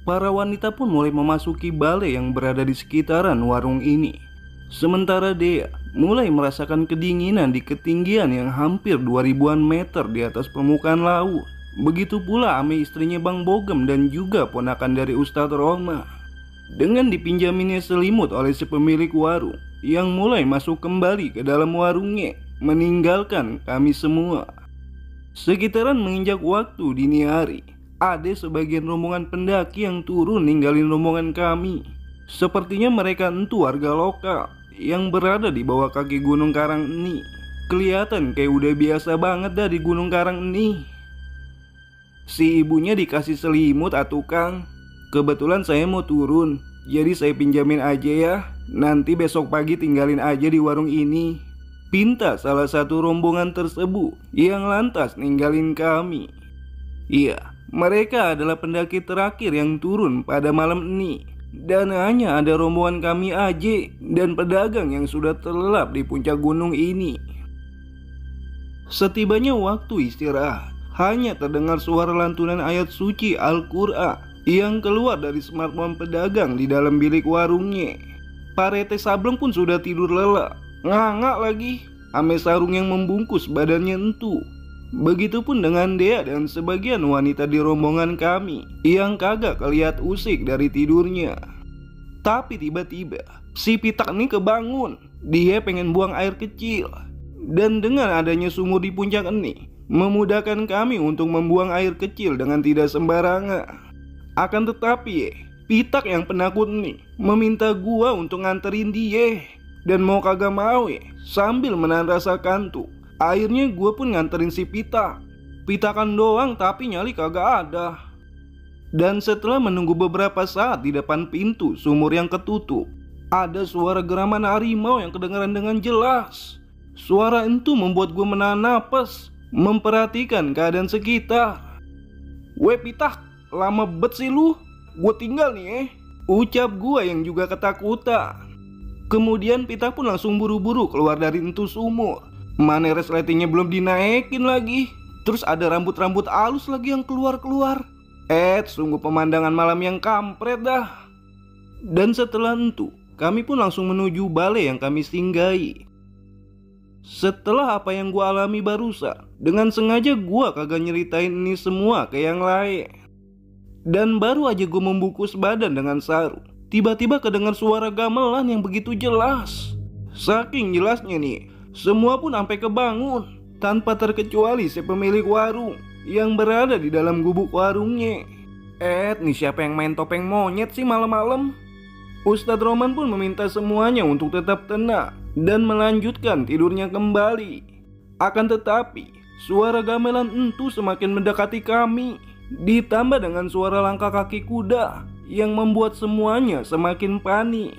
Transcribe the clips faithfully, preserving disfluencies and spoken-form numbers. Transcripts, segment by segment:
Para wanita pun mulai memasuki balai yang berada di sekitaran warung ini. Sementara Dea mulai merasakan kedinginan di ketinggian yang hampir dua ribuan meter di atas permukaan laut. Begitu pula Ame, istrinya Bang Bogem, dan juga ponakan dari Ustadz Roma. Dengan dipinjaminnya selimut oleh si pemilik warung yang mulai masuk kembali ke dalam warungnya, meninggalkan kami semua. Sekitaran menginjak waktu dini hari, ada sebagian rombongan pendaki yang turun ninggalin rombongan kami. Sepertinya mereka entu warga lokal yang berada di bawah kaki Gunung Karang ini. Kelihatan kayak udah biasa banget dah di Gunung Karang ini. Si ibunya dikasih selimut atuh Kang. Kebetulan saya mau turun, jadi saya pinjamin aja ya. Nanti besok pagi tinggalin aja di warung ini, pinta salah satu rombongan tersebut yang lantas ninggalin kami. Iya, mereka adalah pendaki terakhir yang turun pada malam ini. Dan hanya ada rombongan kami aja dan pedagang yang sudah terlelap di puncak gunung ini. Setibanya waktu istirahat, hanya terdengar suara lantunan ayat suci Al-Quran yang keluar dari smartphone pedagang di dalam bilik warungnya. Parete Sableng pun sudah tidur lelap, nganga lagi, ame sarung yang membungkus badannya entu. Begitupun dengan Dea dan sebagian wanita di rombongan kami yang kagak keliat usik dari tidurnya. Tapi tiba-tiba si Pitak ini kebangun. Dia pengen buang air kecil. Dan dengan adanya sumur di puncak ini memudahkan kami untuk membuang air kecil dengan tidak sembarangan. Akan tetapi Pitak yang penakut nih meminta gua untuk nganterin dia. Dan mau kagak mau sambil menahan rasa kantuk, akhirnya gue pun nganterin si Pitak. Pitakan doang tapi nyali kagak ada. Dan setelah menunggu beberapa saat di depan pintu sumur yang ketutup, ada suara geraman harimau yang kedengaran dengan jelas. Suara itu membuat gue menahan napas, memperhatikan keadaan sekitar. "Weh Pitak, lama bet sih lu, gue tinggal nih eh," ucap gue yang juga ketakutan. Kemudian Pitak pun langsung buru-buru keluar dari entu sumur. Mana resletingnya belum dinaikin lagi. Terus ada rambut-rambut halus lagi yang keluar-keluar. Eh, sungguh pemandangan malam yang kampret dah. Dan setelah itu, kami pun langsung menuju balai yang kami singgahi. Setelah apa yang gua alami barusan, dengan sengaja gua kagak nyeritain ini semua ke yang lain. Dan baru aja gua membungkus badan dengan sarung, tiba-tiba kedengar suara gamelan yang begitu jelas. Saking jelasnya nih, semua pun sampai kebangun, tanpa terkecuali si pemilik warung yang berada di dalam gubuk warungnya. Eh, nih siapa yang main topeng monyet sih malam-malam? Ustadz Roman pun meminta semuanya untuk tetap tenang dan melanjutkan tidurnya kembali. Akan tetapi, suara gamelan itu semakin mendekati kami, ditambah dengan suara langkah kaki kuda yang membuat semuanya semakin panik.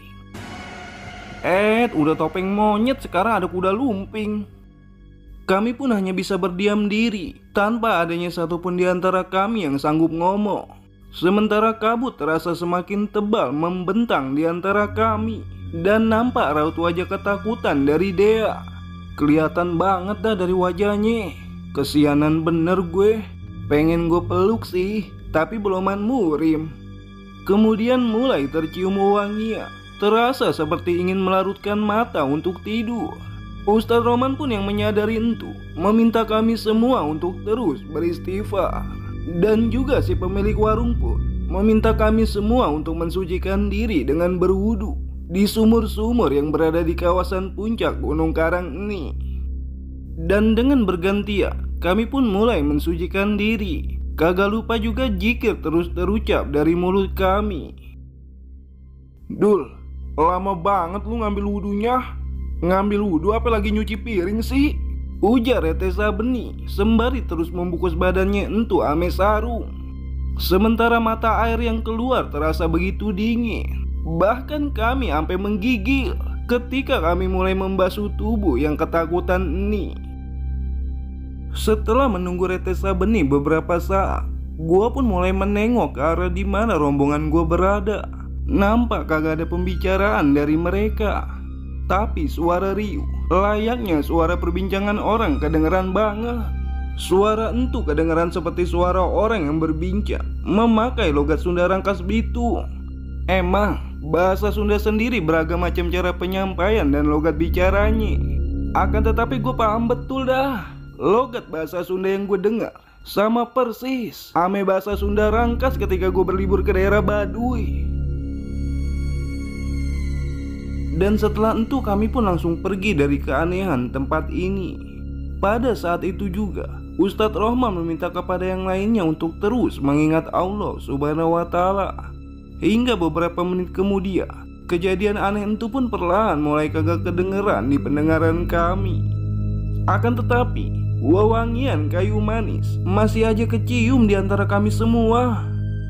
Eh, udah topeng monyet, sekarang ada kuda lumping. Kami pun hanya bisa berdiam diri tanpa adanya satupun di antara kami yang sanggup ngomong. Sementara kabut terasa semakin tebal membentang di antara kami, dan nampak raut wajah ketakutan dari Dea. Kelihatan banget dah dari wajahnya. Kesianan bener gue, pengen gue peluk sih, tapi beloman murim. Kemudian mulai tercium wanginya, terasa seperti ingin melarutkan mata untuk tidur. Ustadz Roman pun yang menyadari itu meminta kami semua untuk terus beristighfar. Dan juga si pemilik warung pun meminta kami semua untuk mensucikan diri dengan berwudu di sumur-sumur yang berada di kawasan puncak Gunung Karang ini. Dan dengan bergantian kami pun mulai mensucikan diri. Kagak lupa juga zikir terus terucap dari mulut kami. "Dul, lama banget lu ngambil wudunya. Ngambil wudu apa lagi nyuci piring sih?" ujar Retesa Beni sembari terus membungkus badannya entu ame sarung. Sementara mata air yang keluar terasa begitu dingin. Bahkan kami sampai menggigil ketika kami mulai membasuh tubuh yang ketakutan ini. Setelah menunggu Retesa Beni beberapa saat, gua pun mulai menengok ke arah di mana rombongan gua berada. Nampak kagak ada pembicaraan dari mereka, tapi suara riuh layaknya suara perbincangan orang kedengeran banget. Suara entu kedengaran seperti suara orang yang berbincang memakai logat Sunda Rangkas Bitung. Emang bahasa Sunda sendiri beragam macam cara penyampaian dan logat bicaranya. Akan tetapi gue paham betul dah, logat bahasa Sunda yang gue dengar sama persis ame bahasa Sunda Rangkas ketika gue berlibur ke daerah Baduy. Dan setelah itu kami pun langsung pergi dari keanehan tempat ini. Pada saat itu juga Ustadz Rohman meminta kepada yang lainnya untuk terus mengingat Allah Subhanahu wa Ta'ala. Hingga beberapa menit kemudian, kejadian aneh itu pun perlahan mulai kagak kedengeran di pendengaran kami. Akan tetapi wewangian kayu manis masih aja kecium di antara kami semua.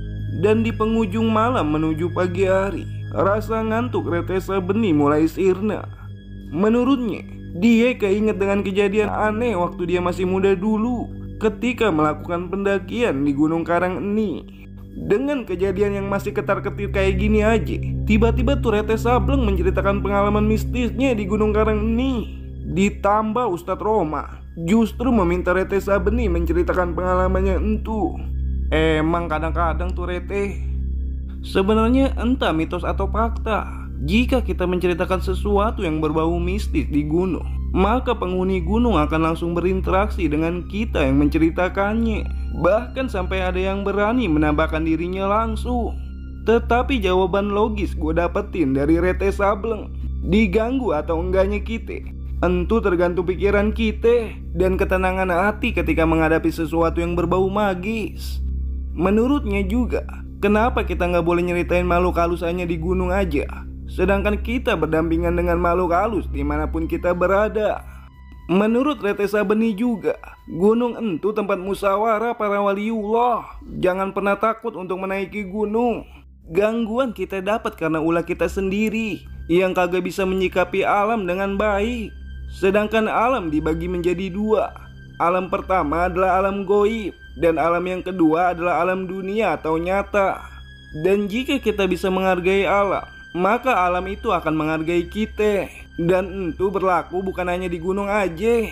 Dan di penghujung malam menuju pagi hari, rasa ngantuk Retesa Benih mulai sirna. Menurutnya, dia keinget dengan kejadian aneh waktu dia masih muda dulu ketika melakukan pendakian di Gunung Karang ini. Dengan kejadian yang masih ketar-ketir kayak gini aja, tiba-tiba tuh Retesa Sableng menceritakan pengalaman mistisnya di Gunung Karang ini. Ditambah Ustadz Roma justru meminta Retesa Benih menceritakan pengalamannya entu. Emang kadang-kadang tuh Rete, sebenarnya entah mitos atau fakta, jika kita menceritakan sesuatu yang berbau mistis di gunung, maka penghuni gunung akan langsung berinteraksi dengan kita yang menceritakannya. Bahkan sampai ada yang berani menambahkan dirinya langsung. Tetapi jawaban logis gue dapetin dari Retesa Sableng, diganggu atau enggaknya kita entu tergantung pikiran kita dan ketenangan hati ketika menghadapi sesuatu yang berbau magis. Menurutnya juga, kenapa kita nggak boleh nyeritain makhluk halus hanya di gunung aja, sedangkan kita berdampingan dengan makhluk halus dimanapun kita berada. Menurut Retesa Benih juga, gunung entu tempat musyawarah para waliullah. Jangan pernah takut untuk menaiki gunung. Gangguan kita dapat karena ulah kita sendiri yang kagak bisa menyikapi alam dengan baik. Sedangkan alam dibagi menjadi dua. Alam pertama adalah alam goib, dan alam yang kedua adalah alam dunia atau nyata. Dan jika kita bisa menghargai alam, maka alam itu akan menghargai kita. Dan itu berlaku bukan hanya di gunung aja.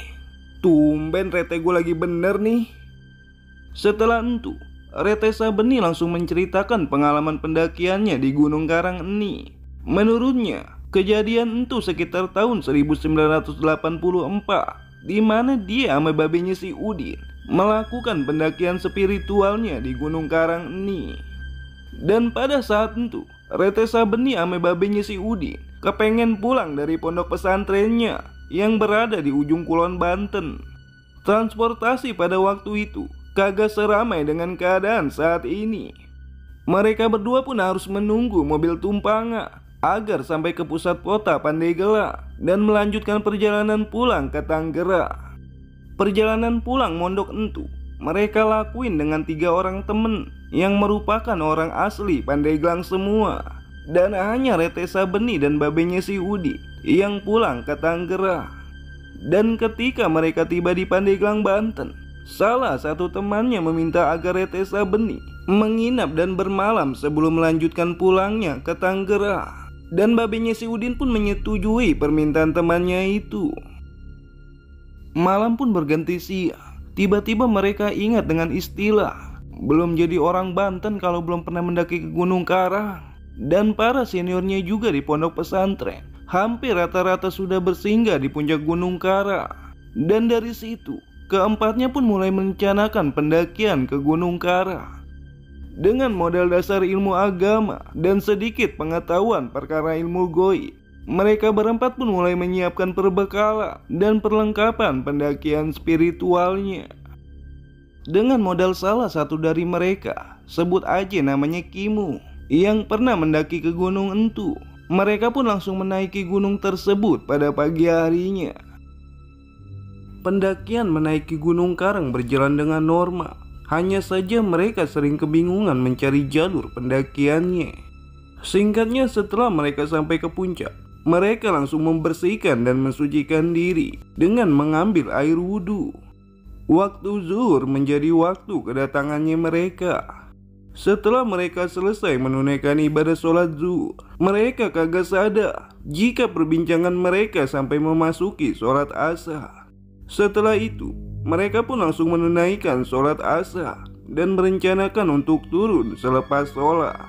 Tumben Rete gue lagi bener nih. Setelah itu, Retesa Benih langsung menceritakan pengalaman pendakiannya di Gunung Karang ini. Menurutnya, kejadian itu sekitar tahun seribu sembilan ratus delapan puluh empat, di mana dia sama babenya si Udin melakukan pendakian spiritualnya di Gunung Karang ini. Dan pada saat itu, Retesa Benih sama babenya si Udin kepengen pulang dari pondok pesantrennya yang berada di ujung kulon Banten. Transportasi pada waktu itu kagak seramai dengan keadaan saat ini. Mereka berdua pun harus menunggu mobil tumpangan agar sampai ke pusat kota Pandeglang dan melanjutkan perjalanan pulang ke Tangerang. Perjalanan pulang mondok entu mereka lakuin dengan tiga orang temen yang merupakan orang asli Pandeglang semua. Dan hanya Retesa Benih dan babenya si Udi yang pulang ke Tangerang. Dan ketika mereka tiba di Pandeglang, Banten, salah satu temannya meminta agar Retesa Benih menginap dan bermalam sebelum melanjutkan pulangnya ke Tangerang. Dan babenya si Udin pun menyetujui permintaan temannya itu. Malam pun berganti siang. Tiba-tiba mereka ingat dengan istilah belum jadi orang Banten kalau belum pernah mendaki ke Gunung Karang. Dan para seniornya juga di pondok pesantren hampir rata-rata sudah bersinggah di puncak Gunung Karang. Dan dari situ keempatnya pun mulai merencanakan pendakian ke Gunung Karang. Dengan modal dasar ilmu agama dan sedikit pengetahuan perkara ilmu goib, mereka berempat pun mulai menyiapkan perbekalan dan perlengkapan pendakian spiritualnya. Dengan modal salah satu dari mereka, sebut aja namanya Kimu, yang pernah mendaki ke gunung entu, mereka pun langsung menaiki gunung tersebut pada pagi harinya. Pendakian menaiki Gunung Karang berjalan dengan normal. Hanya saja mereka sering kebingungan mencari jalur pendakiannya. Singkatnya, setelah mereka sampai ke puncak, mereka langsung membersihkan dan mensucikan diri dengan mengambil air wudhu. Waktu zuhur menjadi waktu kedatangannya mereka. Setelah mereka selesai menunaikan ibadah sholat zuhur, mereka kagak sadar jika perbincangan mereka sampai memasuki sholat asar. Setelah itu, mereka pun langsung menunaikan sholat asar dan merencanakan untuk turun selepas sholat.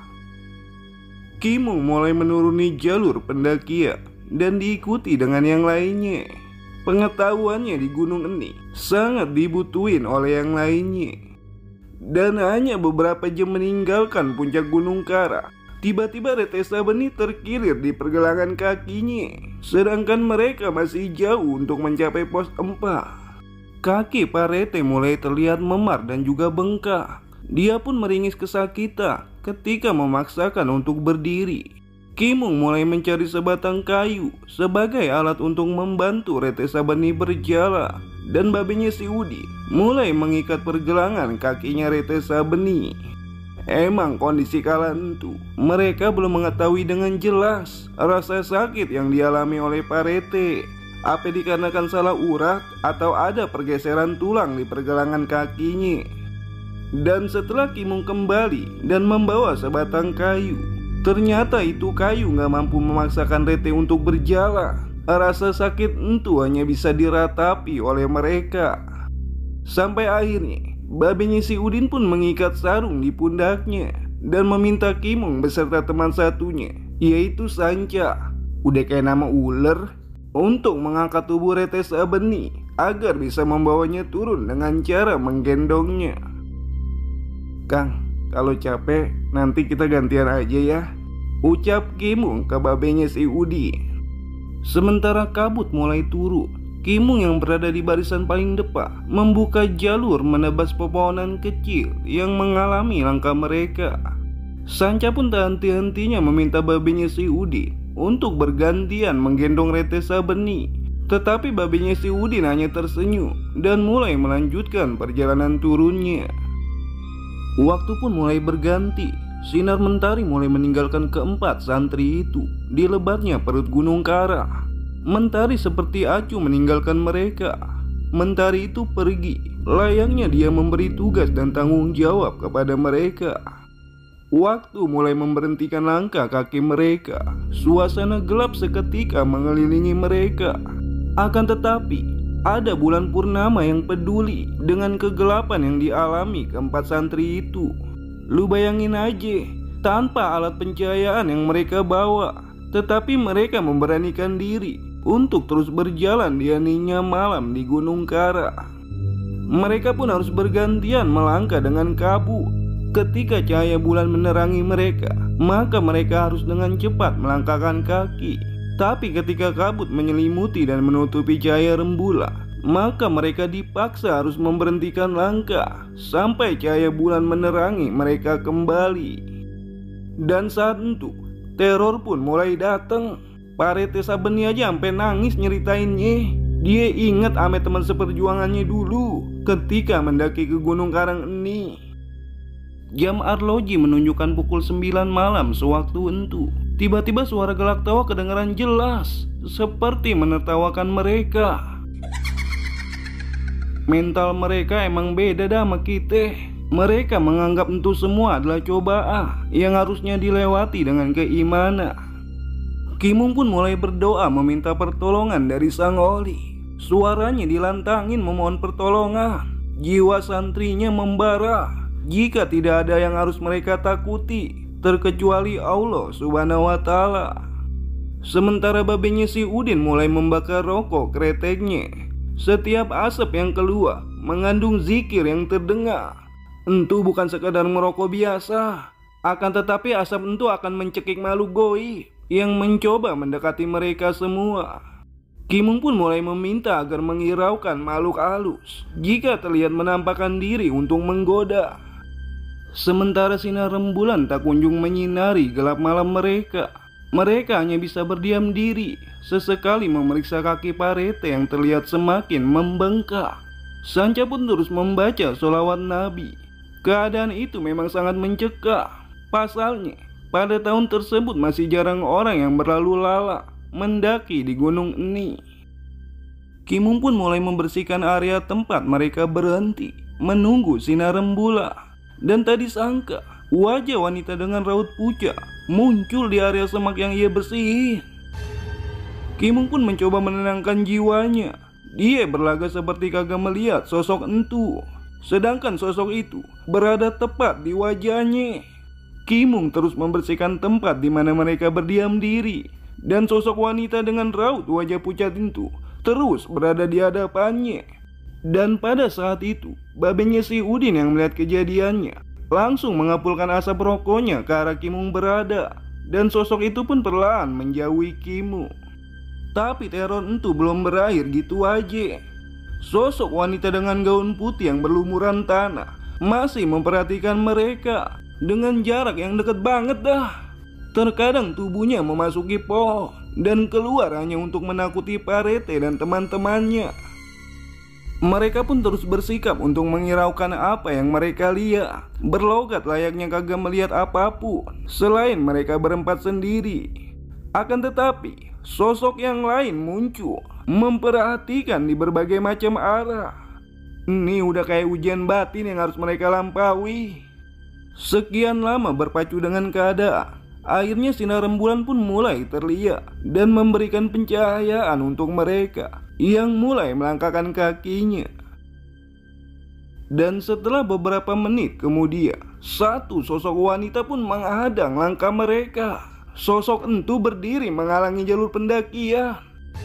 Kimung mulai menuruni jalur pendakian dan diikuti dengan yang lainnya. Pengetahuannya di Gunung Eni sangat dibutuhin oleh yang lainnya. Dan hanya beberapa jam meninggalkan puncak Gunung Kara, tiba-tiba Retesa Beni terkilir di pergelangan kakinya, sedangkan mereka masih jauh untuk mencapai pos empat. Kaki Parete mulai terlihat memar dan juga bengkak. Dia pun meringis kesakitan ketika memaksakan untuk berdiri. Kimung mulai mencari sebatang kayu sebagai alat untuk membantu Retesa Beni berjalan, dan babenya si Udi mulai mengikat pergelangan kakinya Retesa Beni. Emang kondisi kala itu mereka belum mengetahui dengan jelas rasa sakit yang dialami oleh Parete. Apa dikarenakan salah urat atau ada pergeseran tulang di pergelangan kakinya. Dan setelah Kimung kembali dan membawa sebatang kayu, ternyata itu kayu gak mampu memaksakan Rete untuk berjalan. Rasa sakit itu hanya bisa diratapi oleh mereka. Sampai akhirnya babenya si Udin pun mengikat sarung di pundaknya dan meminta Kimung beserta teman satunya, yaitu Sanca, udah kayak nama ular, untuk mengangkat tubuh Retesa Beni agar bisa membawanya turun dengan cara menggendongnya. "Kang, kalau capek nanti kita gantian aja ya," ucap Kimung ke babenya si Udi. Sementara kabut mulai turun, Kimung yang berada di barisan paling depan membuka jalur menebas pepohonan kecil yang mengalami langkah mereka. Sanca pun tak henti-hentinya meminta babenya si Udi untuk bergantian menggendong Retesa Beni. Tetapi babenya si Udin hanya tersenyum dan mulai melanjutkan perjalanan turunnya. Waktu pun mulai berganti. Sinar mentari mulai meninggalkan keempat santri itu di lebatnya perut Gunung Kara. Mentari seperti acuh meninggalkan mereka. Mentari itu pergi, layaknya dia memberi tugas dan tanggung jawab kepada mereka. Waktu mulai memberhentikan langkah kaki mereka. Suasana gelap seketika mengelilingi mereka. Akan tetapi ada bulan purnama yang peduli dengan kegelapan yang dialami keempat santri itu. Lu bayangin aja, tanpa alat pencahayaan yang mereka bawa, tetapi mereka memberanikan diri untuk terus berjalan di heningnya malam di Gunung Kara. Mereka pun harus bergantian melangkah dengan kabut. Ketika cahaya bulan menerangi mereka, maka mereka harus dengan cepat melangkahkan kaki. Tapi ketika kabut menyelimuti dan menutupi cahaya rembulan, maka mereka dipaksa harus memberhentikan langkah sampai cahaya bulan menerangi mereka kembali. Dan saat itu teror pun mulai datang. Retesa Beni aja sampai nangis nyeritainnya. Dia ingat ame teman seperjuangannya dulu ketika mendaki ke Gunung Karang ini. Jam arloji menunjukkan pukul sembilan malam sewaktu itu. Tiba-tiba suara gelak tawa kedengaran jelas, seperti menertawakan mereka. Mental mereka emang beda dah sama kita. Mereka menganggap itu semua adalah cobaan yang harusnya dilewati dengan keimanan. Kimung pun mulai berdoa meminta pertolongan dari Sang Oli. Suaranya dilantangin memohon pertolongan. Jiwa santrinya membara. Jika tidak ada yang harus mereka takuti terkecuali Allah Subhanahu wa Ta'ala. Sementara babenya si Udin mulai membakar rokok kreteknya. Setiap asap yang keluar mengandung zikir yang terdengar. Entu bukan sekadar merokok biasa, akan tetapi asap entu akan mencekik makhluk goib yang mencoba mendekati mereka semua. Kimung pun mulai meminta agar menghiraukan makhluk halus jika terlihat menampakkan diri untuk menggoda. Sementara sinar rembulan tak kunjung menyinari gelap malam mereka. Mereka hanya bisa berdiam diri, sesekali memeriksa kaki Parete yang terlihat semakin membengkak. Sanca pun terus membaca sholawat Nabi. Keadaan itu memang sangat mencekam. Pasalnya, pada tahun tersebut masih jarang orang yang berlalu lalang mendaki di Gunung Eni. Kimung pun mulai membersihkan area tempat mereka berhenti menunggu sinar rembulan. Dan tadi sangka wajah wanita dengan raut pucat muncul di area semak yang ia bersihin. Kimung pun mencoba menenangkan jiwanya. dia berlagak seperti kagak melihat sosok entu. Sedangkan sosok itu berada tepat di wajahnya. Kimung terus membersihkan tempat di mana mereka berdiam diri, dan sosok wanita dengan raut wajah pucat itu terus berada di hadapannya. Dan pada saat itu, babenya si Udin yang melihat kejadiannya langsung mengepulkan asap rokoknya ke arah Kimung berada, dan sosok itu pun perlahan menjauhi Kimung. Tapi teror itu belum berakhir gitu aja. Sosok wanita dengan gaun putih yang berlumuran tanah masih memperhatikan mereka dengan jarak yang dekat banget dah. Terkadang tubuhnya memasuki pohon dan keluar hanya untuk menakuti Pak Rete dan teman-temannya. Mereka pun terus bersikap untuk menghiraukan apa yang mereka lihat, berlogat layaknya kagak melihat apapun selain mereka berempat sendiri. Akan tetapi sosok yang lain muncul, memperhatikan di berbagai macam arah. Ini udah kayak ujian batin yang harus mereka lampaui. Sekian lama berpacu dengan keadaan, akhirnya sinar rembulan pun mulai terlihat dan memberikan pencahayaan untuk mereka yang mulai melangkahkan kakinya. Dan setelah beberapa menit kemudian, satu sosok wanita pun menghadang langkah mereka. Sosok entu berdiri menghalangi jalur pendakian.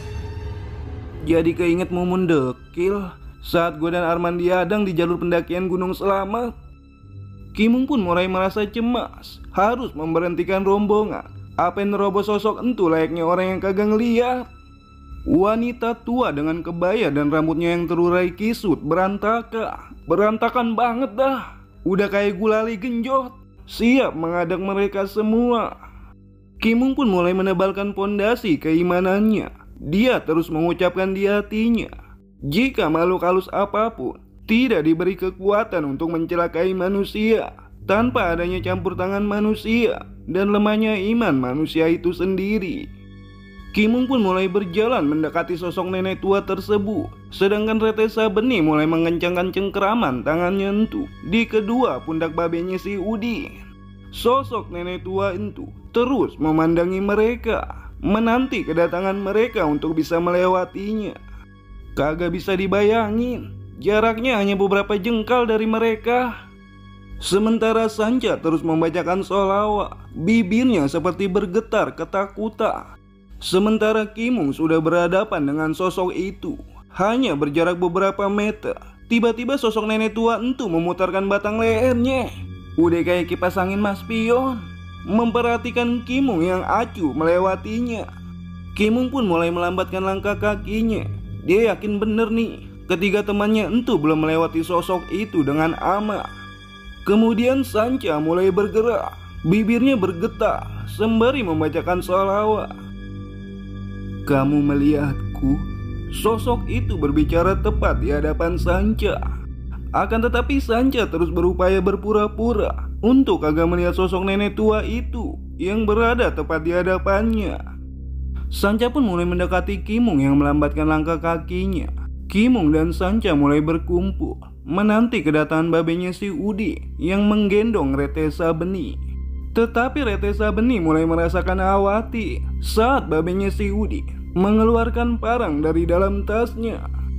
Jadi keinget momen dekil saat gue dan Arman dihadang di jalur pendakian Gunung Selamat. Kimung pun mulai merasa cemas, harus memberhentikan rombongan. Apa yang nerobos sosok entu layaknya orang yang kagak ngeliat. Wanita tua dengan kebaya dan rambutnya yang terurai kisut berantakan. Berantakan banget dah. Udah kayak gulali genjot, siap menghadang mereka semua. Kimung pun mulai menebalkan pondasi keimanannya. Dia terus mengucapkan di hatinya, jika makhluk halus apapun tidak diberi kekuatan untuk mencelakai manusia tanpa adanya campur tangan manusia dan lemahnya iman manusia itu sendiri. Kimung pun mulai berjalan mendekati sosok nenek tua tersebut, sedangkan Rete Sabeni mulai mengencangkan cengkeraman tangannya itu di kedua pundak babenya si Udin. Sosok nenek tua itu terus memandangi mereka, menanti kedatangan mereka untuk bisa melewatinya. Kagak bisa dibayangin, jaraknya hanya beberapa jengkal dari mereka. Sementara Sanca terus membacakan sholawat, bibirnya seperti bergetar ketakutan. Sementara Kimung sudah berhadapan dengan sosok itu, hanya berjarak beberapa meter. Tiba-tiba sosok nenek tua itu memutarkan batang lehernya. Udah kayak kipas angin mas pion, memperhatikan Kimung yang acuh melewatinya. Kimung pun mulai melambatkan langkah kakinya. Dia yakin bener nih, ketiga temannya entu belum melewati sosok itu dengan aman. Kemudian Sanca mulai bergerak, bibirnya bergetar sembari membacakan sholawat. Kamu melihatku? Sosok itu berbicara tepat di hadapan Sanca. Akan tetapi Sanca terus berupaya berpura-pura untuk kagak melihat sosok nenek tua itu yang berada tepat di hadapannya. Sanca pun mulai mendekati Kimung yang melambatkan langkah kakinya. Kimung dan Sanca mulai berkumpul menanti kedatangan babenya si Udi yang menggendong Rete Sabeni. Tetapi Rete Sabeni mulai merasakan khawatir saat babenya si Udi mengeluarkan parang dari dalam tasnya.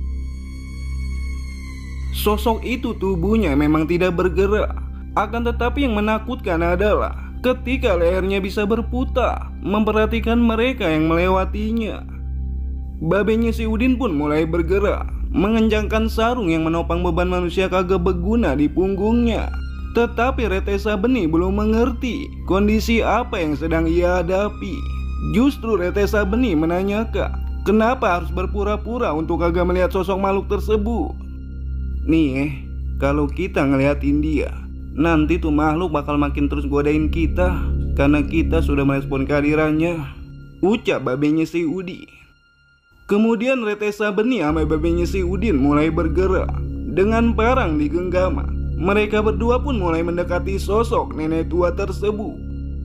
Sosok itu tubuhnya memang tidak bergerak, akan tetapi yang menakutkan adalah ketika lehernya bisa berputar memperhatikan mereka yang melewatinya. Babenya si Udin pun mulai bergerak, mengencangkan sarung yang menopang beban manusia kagak berguna di punggungnya. Tetapi Rete Sabeni belum mengerti kondisi apa yang sedang ia hadapi. Justru Rete Sabeni menanyakan, kenapa harus berpura-pura untuk kagak melihat sosok makhluk tersebut. Nih eh, kalau kita ngeliatin dia, nanti tuh makhluk bakal makin terus godain kita karena kita sudah merespon kehadirannya, ucap babenya si Udin. Kemudian Rete Sabeni sama babenya si Udin mulai bergerak dengan parang di genggaman. Mereka berdua pun mulai mendekati sosok nenek tua tersebut.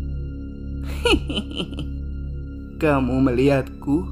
Kamu melihatku?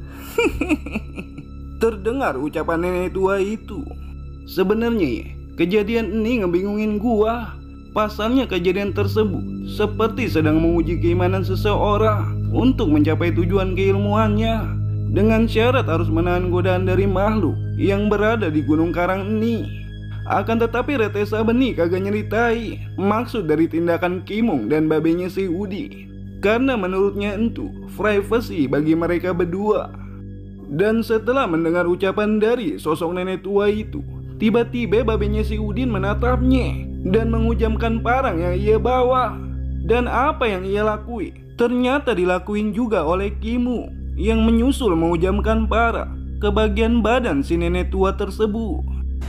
Terdengar ucapan nenek tua itu. Sebenarnya ya, kejadian ini ngebingungin gua. Pasalnya kejadian tersebut seperti sedang menguji keimanan seseorang untuk mencapai tujuan keilmuannya. dengan syarat harus menahan godaan dari makhluk yang berada di Gunung Karang ini. Akan tetapi Rete Sabeni kagak nyeritai maksud dari tindakan Kimong dan babenya si Udin, karena menurutnya itu privacy bagi mereka berdua. Dan setelah mendengar ucapan dari sosok nenek tua itu, tiba-tiba babenya si Udin menatapnya dan menghujamkan parang yang ia bawa. Dan apa yang ia lakui ternyata dilakuin juga oleh Kimu yang menyusul menghujamkan parang ke bagian badan si nenek tua tersebut.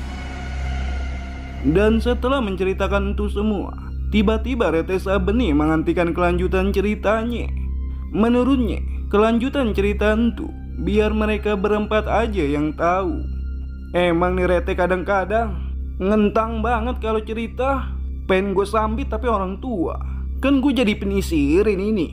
Dan setelah menceritakan itu semua, tiba-tiba Rete Sabeni menghentikan kelanjutan ceritanya. Menurutnya, kelanjutan cerita itu biar mereka berempat aja yang tahu. Emang nih Rete kadang-kadang ngentang banget kalau cerita. Pengen gue sambit tapi orang tua. Kan gue jadi penisirin ini.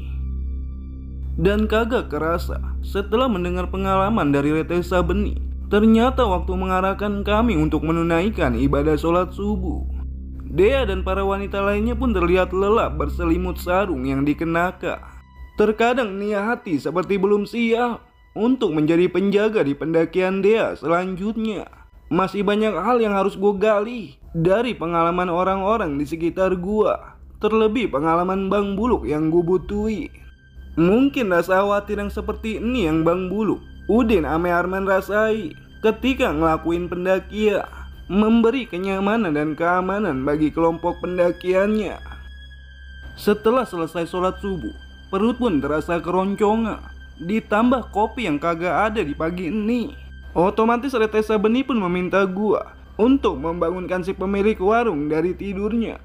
Dan kagak kerasa setelah mendengar pengalaman dari Rete Sabeni, ternyata waktu mengarahkan kami untuk menunaikan ibadah sholat subuh, Dea dan para wanita lainnya pun terlihat lelap berselimut sarung yang dikenakan. Terkadang nia hati seperti belum siap untuk menjadi penjaga di pendakian Dea selanjutnya. Masih banyak hal yang harus gue gali dari pengalaman orang-orang di sekitar gua, terlebih pengalaman Bang Buluk yang gue butuhi. Mungkin rasa khawatir yang seperti ini yang Bang Buluk, Udin ame Arman rasai ketika ngelakuin pendakian, memberi kenyamanan dan keamanan bagi kelompok pendakiannya. Setelah selesai sholat subuh, perut pun terasa keroncongan, ditambah kopi yang kagak ada di pagi ini. Otomatis Rete Sabeni pun meminta gua untuk membangunkan si pemilik warung dari tidurnya.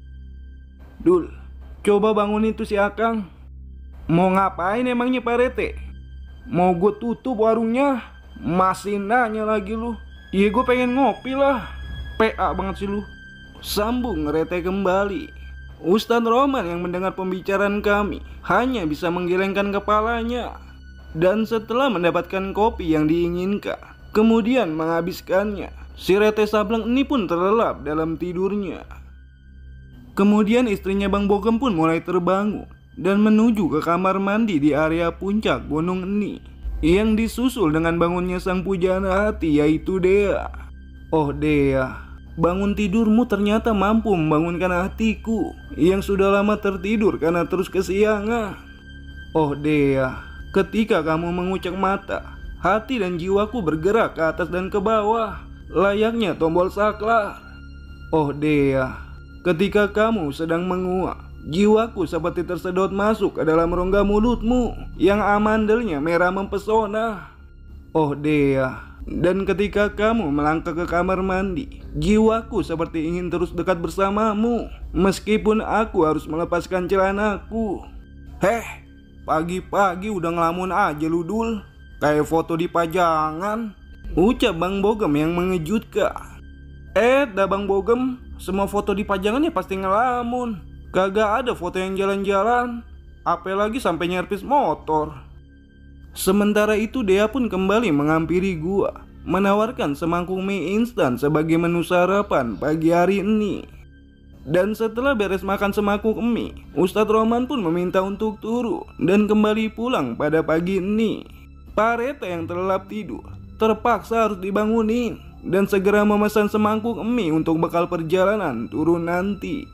Dul, coba bangun itu si Akang. Mau ngapain emangnya Pak Rete? Mau gue tutup warungnya? Masih nanya lagi lu. Iya gue pengen ngopi lah. P A banget sih lu. Sambung Rete kembali. Ustadz Roman yang mendengar pembicaraan kami hanya bisa menggelengkan kepalanya. Dan setelah mendapatkan kopi yang diinginkan, kemudian menghabiskannya, si Rete Sableng ini pun terlelap dalam tidurnya. Kemudian istrinya Bang Bogem pun mulai terbangun dan menuju ke kamar mandi di area puncak gunung ini, yang disusul dengan bangunnya sang pujana hati yaitu Dea. Oh Dea, bangun tidurmu ternyata mampu membangunkan hatiku yang sudah lama tertidur karena terus kesiangan. Oh Dea, ketika kamu mengucek mata, hati dan jiwaku bergerak ke atas dan ke bawah layaknya tombol saklar. Oh Dea, ketika kamu sedang menguap, jiwaku seperti tersedot masuk ke dalam rongga mulutmu yang amandelnya merah mempesona. Oh Dea, dan ketika kamu melangkah ke kamar mandi, jiwaku seperti ingin terus dekat bersamamu meskipun aku harus melepaskan celanaku. Heh, pagi-pagi udah ngelamun aja lu Dul, kayak foto di pajangan, ucap Bang Bogem yang mengejutkan. Eh dah Bang Bogem, semua foto di pajangan ya pasti ngelamun. Kagak ada foto yang jalan-jalan, apalagi sampai nyerpis motor. Sementara itu Dea pun kembali menghampiri gua, menawarkan semangkuk mie instan sebagai menu sarapan pagi hari ini. Dan setelah beres makan semangkuk mie, Ustadz Roman pun meminta untuk turun dan kembali pulang pada pagi ini. Pak Rete yang terlelap tidur terpaksa harus dibangunin dan segera memesan semangkuk mie untuk bekal perjalanan turun nanti.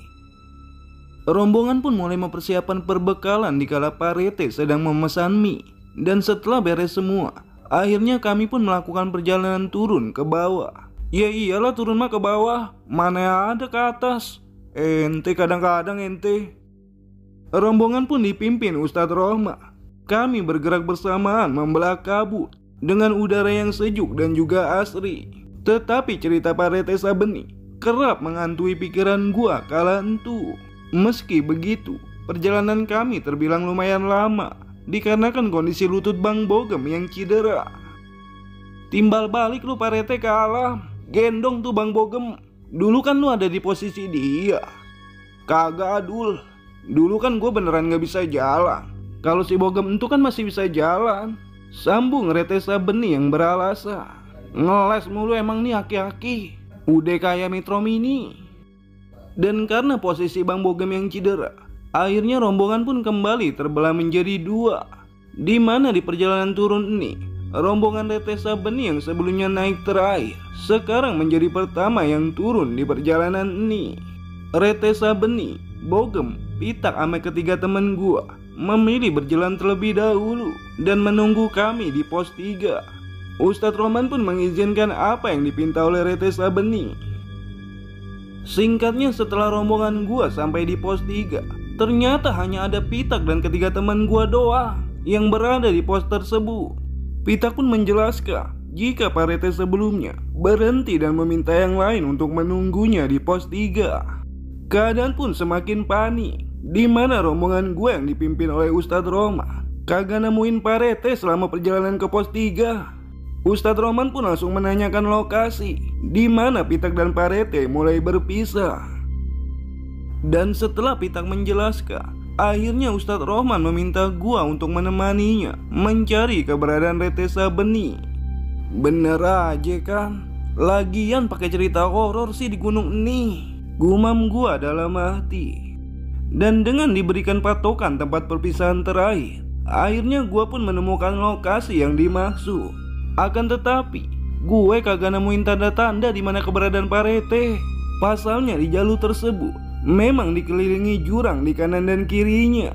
Rombongan pun mulai mempersiapkan perbekalan dikala Pak Rete sedang memesan mie. Dan setelah beres semua, akhirnya kami pun melakukan perjalanan turun ke bawah. Ya iyalah turun mah ke bawah, mana ada ke atas. Ente kadang-kadang ente. Rombongan pun dipimpin Ustadz Rohma. Kami bergerak bersamaan membelah kabut dengan udara yang sejuk dan juga asri. Tetapi cerita Pak Rete Sabeni kerap menghantui pikiran gua kala itu. Meski begitu, perjalanan kami terbilang lumayan lama dikarenakan kondisi lutut Bang Bogem yang cedera. Timbal balik lu Pak Rete ke alam, gendong tuh Bang Bogem. Dulu kan lu ada di posisi dia. Kagak Adul, dulu kan gue beneran gak bisa jalan. Kalau si Bogem itu kan masih bisa jalan. Sambung Rete Sabeni yang beralasan. Ngeles mulu emang nih aki-aki, udah kayak Metro Mini. Dan karena posisi Bang Bogem yang cedera, akhirnya rombongan pun kembali terbelah menjadi dua, di mana di perjalanan turun ini rombongan Rete Sabeni yang sebelumnya naik terakhir sekarang menjadi pertama yang turun di perjalanan ini. Rete Sabeni, Bogem, Pitak ame ketiga temen gua memilih berjalan terlebih dahulu dan menunggu kami di pos tiga. Ustadz Roman pun mengizinkan apa yang dipinta oleh Rete Sabeni. Singkatnya, setelah rombongan gua sampai di pos tiga, ternyata hanya ada Pitak dan ketiga teman gua doang yang berada di pos tersebut. Pitak pun menjelaskan jika Pak Rete sebelumnya berhenti dan meminta yang lain untuk menunggunya di pos tiga. Keadaan pun semakin panik, di mana rombongan gue yang dipimpin oleh Ustadz Roman kagak nemuin Pak Rete selama perjalanan ke pos tiga. Ustadz Roman pun langsung menanyakan lokasi di mana Pitak dan Pak Rete mulai berpisah. Dan setelah Pitak menjelaskan, akhirnya Ustadz Roman meminta gua untuk menemaninya mencari keberadaan Rete Sabeni. Bener aja kan, lagian pakai cerita horor sih di gunung ini, gumam gua dalam hati. Dan dengan diberikan patokan tempat perpisahan terakhir, akhirnya gua pun menemukan lokasi yang dimaksud. Akan tetapi, gue kagak nemuin tanda-tanda di mana keberadaan Pak Rete. Pasalnya di jalur tersebut memang dikelilingi jurang di kanan dan kirinya.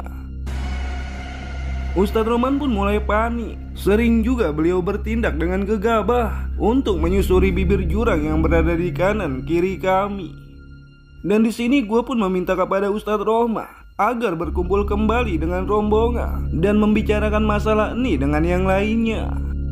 Ustadz Roman pun mulai panik. Sering juga beliau bertindak dengan gegabah untuk menyusuri bibir jurang yang berada di kanan kiri kami. Dan di sini gue pun meminta kepada Ustadz Roman agar berkumpul kembali dengan rombongan dan membicarakan masalah ini dengan yang lainnya.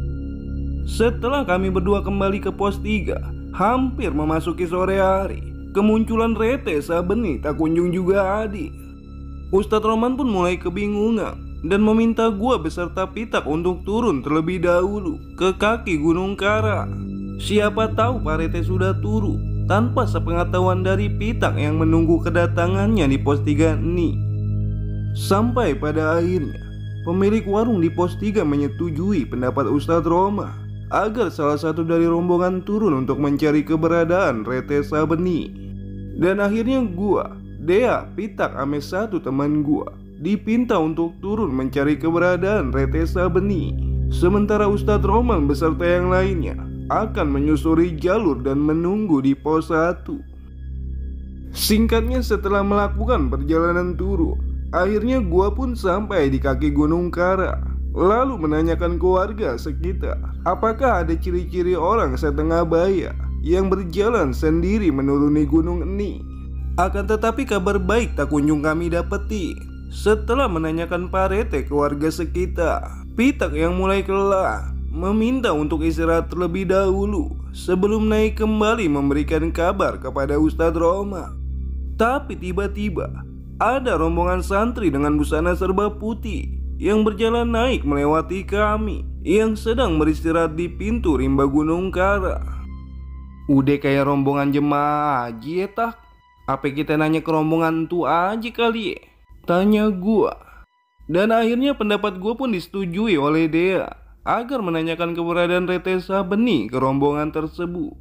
Setelah kami berdua kembali ke pos tiga, hampir memasuki sore hari, kemunculan Rete Sabeni tak kunjung juga hadir. Ustadz Roman pun mulai kebingungan dan meminta gua beserta Pitak untuk turun terlebih dahulu ke kaki Gunung Kara. Siapa tahu Pak Rete sudah turun tanpa sepengetahuan dari Pitak yang menunggu kedatangannya di pos tiga ini. Sampai pada akhirnya pemilik warung di pos tiga menyetujui pendapat Ustadz Roman agar salah satu dari rombongan turun untuk mencari keberadaan Rete Sabeni. Dan akhirnya gua, Dea, Pitak, ame satu teman gua dipinta untuk turun mencari keberadaan Rete Sabeni. Sementara Ustadz Roman beserta yang lainnya akan menyusuri jalur dan menunggu di pos satu. Singkatnya, setelah melakukan perjalanan turun, akhirnya gua pun sampai di kaki Gunung Kara. Lalu menanyakan ke warga sekitar apakah ada ciri-ciri orang setengah baya yang berjalan sendiri menuruni gunung ini. Akan tetapi kabar baik tak kunjung kami dapeti. Setelah menanyakan Pak Rete ke warga sekitar, Pitak yang mulai kelelahan meminta untuk istirahat terlebih dahulu sebelum naik kembali memberikan kabar kepada Ustadz Roman. Tapi tiba-tiba ada rombongan santri dengan busana serba putih yang berjalan naik melewati kami yang sedang beristirahat di pintu rimba Gunung Kara. Udah kayak rombongan jemaah haji ya tak? Apa kita nanya ke rombongan itu aja kali ya? Tanya gua. Dan akhirnya pendapat gua pun disetujui oleh Dea agar menanyakan keberadaan Rete Sabeni ke rombongan tersebut.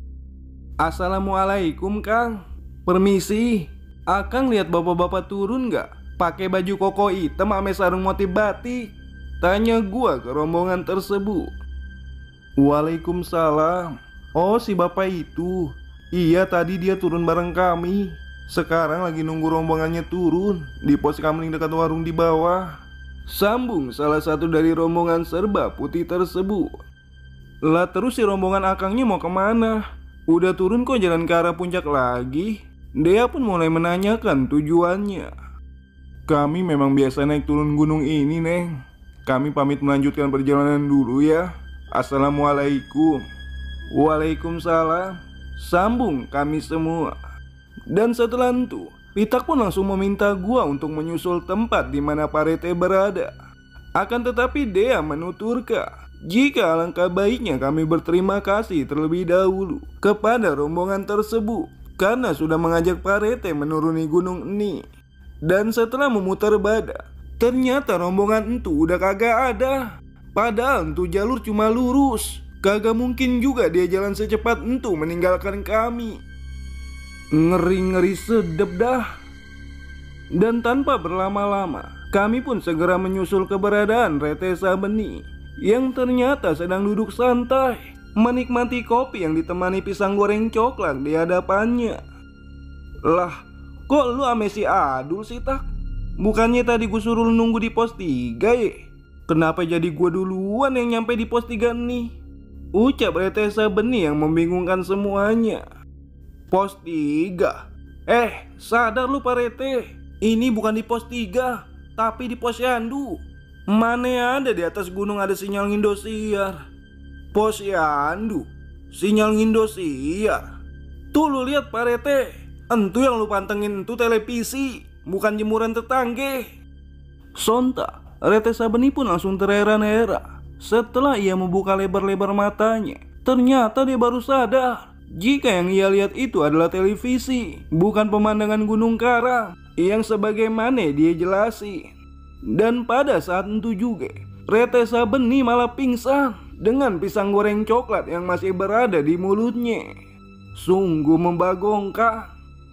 Assalamualaikum Kang. Permisi, Akang lihat bapak-bapak turun gak? Pakai baju koko hitam ame sarung motif batik. Tanya gua ke rombongan tersebut. Waalaikumsalam. Oh, si bapak itu. Iya, tadi dia turun bareng kami. Sekarang lagi nunggu rombongannya turun di pos kamling dekat warung di bawah. Sambung salah satu dari rombongan serba putih tersebut. Lah terus si rombongan akangnya mau kemana? Udah turun kok jalan ke arah puncak lagi? Dia pun mulai menanyakan tujuannya. Kami memang biasa naik turun gunung ini, Neng. Kami pamit melanjutkan perjalanan dulu ya. Assalamualaikum. Waalaikumsalam. Sambung kami semua. Dan setelah itu, Pitak pun langsung meminta gua untuk menyusul tempat di mana Pak Rete berada. Akan tetapi Dea menuturkan jika alangkah baiknya kami berterima kasih terlebih dahulu kepada rombongan tersebut karena sudah mengajak Pak Rete menuruni gunung ini. Dan setelah memutar badan, ternyata rombongan itu udah kagak ada. Padahal itu jalur cuma lurus. Kagak mungkin juga dia jalan secepat itu meninggalkan kami. Ngeri-ngeri sedep dah. Dan tanpa berlama-lama, kami pun segera menyusul keberadaan Rete Sabeni yang ternyata sedang duduk santai menikmati kopi yang ditemani pisang goreng coklat di hadapannya. Lah, kok lu ame si Adul sih, Tak? Bukannya tadi gue suruh lu nunggu di pos tiga ya? Kenapa jadi gue duluan yang nyampe di pos tiga nih? Ucap Retesa Benih yang membingungkan semuanya. Pos tiga? Eh, sadar lu Pak Rete, ini bukan di pos tiga, tapi di posyandu. Mana ada di atas gunung ada sinyal Indosiar. Posyandu, sinyal Indosiar. Tuh lu lihat Pak Rete, entu yang lu pantengin itu televisi, bukan jemuran tetangga. Sontak Retesa Benih pun langsung terheran-heran. Setelah ia membuka lebar-lebar matanya, ternyata dia baru sadar jika yang ia lihat itu adalah televisi, bukan pemandangan Gunung Karang yang sebagaimana dia jelasin. Dan pada saat itu juga Retesa Benih malah pingsan dengan pisang goreng coklat yang masih berada di mulutnya. Sungguh membagongkan.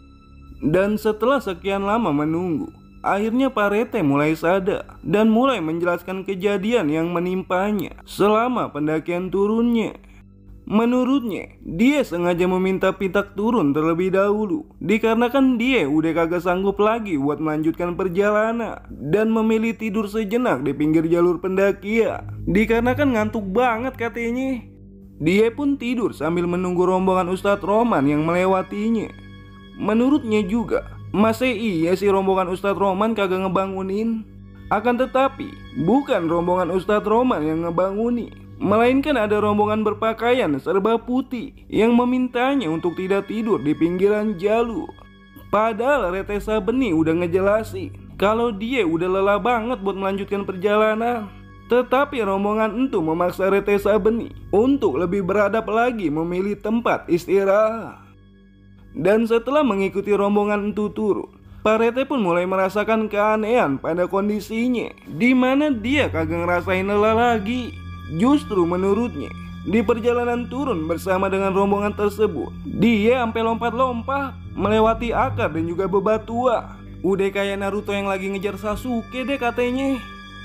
Dan setelah sekian lama menunggu, akhirnya Pak Rete mulai sadar dan mulai menjelaskan kejadian yang menimpanya selama pendakian turunnya. Menurutnya, dia sengaja meminta Pitak turun terlebih dahulu dikarenakan dia udah kagak sanggup lagi buat melanjutkan perjalanan dan memilih tidur sejenak di pinggir jalur pendakian dikarenakan ngantuk banget katanya. Dia pun tidur sambil menunggu rombongan Ustadz Roman yang melewatinya. Menurutnya juga, masa iya si rombongan Ustadz Roman kagak ngebangunin? Akan tetapi, bukan rombongan Ustadz Roman yang ngebanguni, melainkan ada rombongan berpakaian serba putih yang memintanya untuk tidak tidur di pinggiran jalur. Padahal Retesa Benih udah ngejelasin kalau dia udah lelah banget buat melanjutkan perjalanan. Tetapi rombongan itu memaksa Retesa Benih untuk lebih beradab lagi memilih tempat istirahat. Dan setelah mengikuti rombongan itu turun, Pak Rete pun mulai merasakan keanehan pada kondisinya, di mana dia kagak ngerasain lelah lagi. Justru menurutnya, di perjalanan turun bersama dengan rombongan tersebut, dia sampai lompat-lompat melewati akar dan juga bebatuan. Udah kayak Naruto yang lagi ngejar Sasuke deh katanya.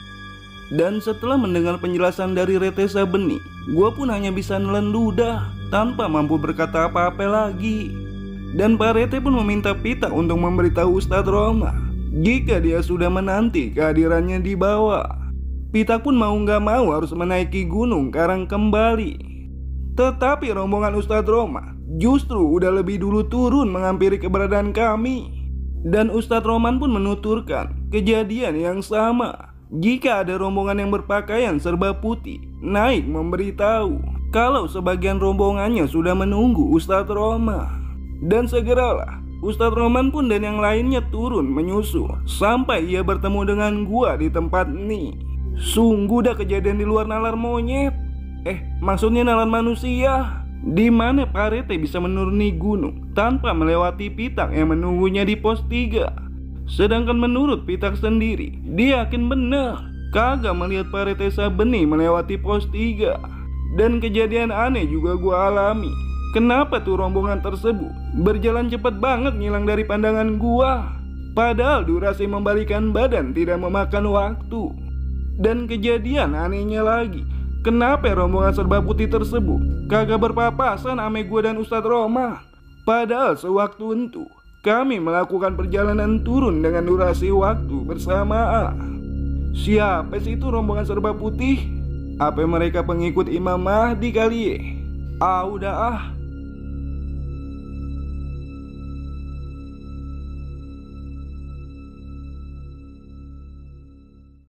Dan setelah mendengar penjelasan dari Retesa Benih, gua pun hanya bisa nelen ludah tanpa mampu berkata apa-apa lagi. Dan Pak Rete pun meminta Pitak untuk memberitahu Ustadz Roma jika dia sudah menanti kehadirannya di bawah. Pitak pun mau gak mau harus menaiki Gunung Karang kembali. Tetapi rombongan Ustadz Roma justru udah lebih dulu turun menghampiri keberadaan kami. Dan Ustadz Roman pun menuturkan kejadian yang sama jika ada rombongan yang berpakaian serba putih naik memberitahu kalau sebagian rombongannya sudah menunggu Ustadz Roma. Dan segeralah Ustadz Roman pun dan yang lainnya turun menyusul sampai ia bertemu dengan gua di tempat ini. Sungguh dah kejadian di luar nalar monyet. Eh, maksudnya nalar manusia. Di mana Pak Rete bisa menuruni gunung tanpa melewati Pitak yang menunggunya di pos tiga. Sedangkan menurut Pitak sendiri, dia yakin benar kagak melihat Pak Retesa Benih melewati pos tiga. Dan kejadian aneh juga gua alami. Kenapa tuh rombongan tersebut berjalan cepat banget ngilang dari pandangan gua, padahal durasi membalikan badan tidak memakan waktu. Dan kejadian anehnya lagi, kenapa rombongan serba putih tersebut kagak berpapasan ame gua dan Ustadz Roma, padahal sewaktu itu kami melakukan perjalanan turun dengan durasi waktu bersamaan. Siapa sih itu rombongan serba putih? Apa mereka pengikut Imam Mahdi kali ya? Ah udah ah,